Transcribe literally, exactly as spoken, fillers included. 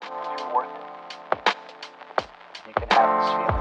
You're worth it. You can have this feeling.